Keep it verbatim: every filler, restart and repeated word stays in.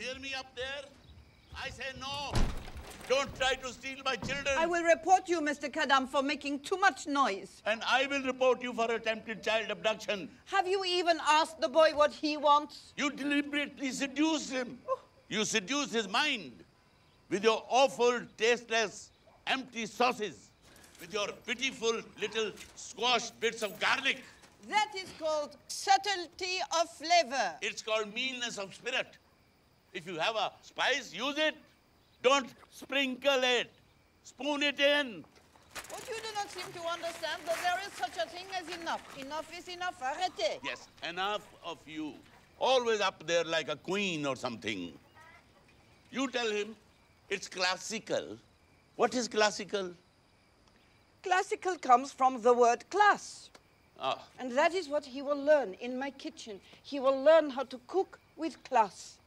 hear me up there? I say no. Don't try to steal my children. I will report you, Mister Kadam, for making too much noise. And I will report you for attempted child abduction. Have you even asked the boy what he wants? You deliberately seduced him. Oh. You seduced his mind with your awful, tasteless, empty sauces, with your pitiful little squash bits of garlic. That is called subtlety of flavor. It's called meanness of spirit. If you have a spice, use it. Don't sprinkle it. Spoon it in. What you do not seem to understand, that there is such a thing as enough. Enough is enough. Arrêtez. Yes, enough of you. Always up there like a queen or something. You tell him it's classical. What is classical? Classical comes from the word class. Ah. And that is what he will learn in my kitchen. He will learn how to cook with class.